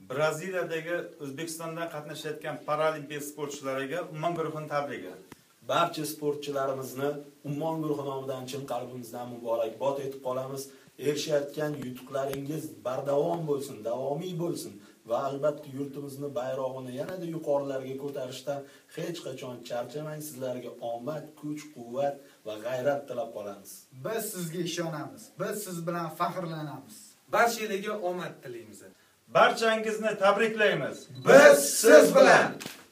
Braziliyadagi O'zbekistondan qatnashayotgan paralimpiya sportchilariga Ummon guruhining tabrigi. Barcha sportchilarimizni Ummon guruhi nomidan chin qalbimizdan muborakbod etib qolamiz. Erishayotgan yutuqlaringiz bardavom bo'lsin, davomiy bo'lsin va albatta yurtimizni bayrog'ini yanada yuqorilarga ko'tarishdan hech qachon charchamang. Sizlarga omad, kuch-quvvat va g'ayrat tilab qolamiz. Biz sizga ishonamiz. Biz siz bilan faxrlanamiz. Barchalarga omad tilaymiz. Barchangizni tabriklaymiz. Biz siz bilan